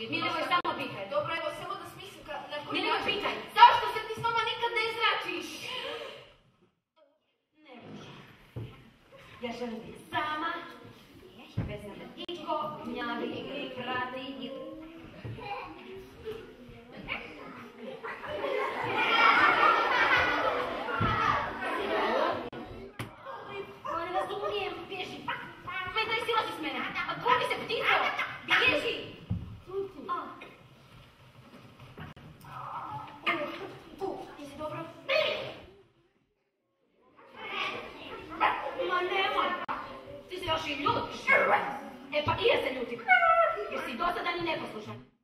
Milivoj, samo pitaj. Dobro, evo, samo da smislim na koji Milivoj, način. pitaj. Zašto se ti s nama nikad ne zračiš? Ne može. Ja želim biti sama, bez da me niko gnjavi ili prati ili... Ne razumijem, bježi. Daj, silazi s mene. A kloni se, ptico. Bježi. Jesi dobro? Ma nemoj. Ti se još i ljutiš. E pa i ja se ljutim. Jer si dosadan i neposlušan.